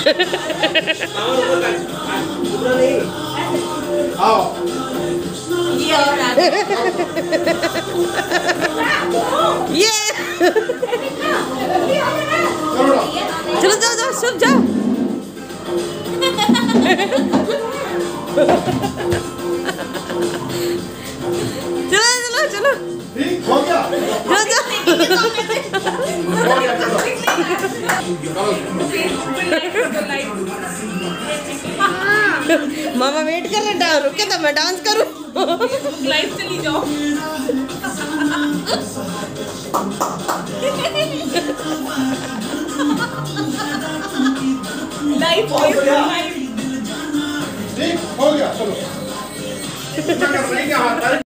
आओ ये और ये चलो जाओ जाओ सब जाओ। चलो चलो चलो ठीक हो गया मामा वेट कर रहे हैं, रुके तो मैं डांस करूं। लाइव चली जाओ। लाइव ठीक हो गया चलो।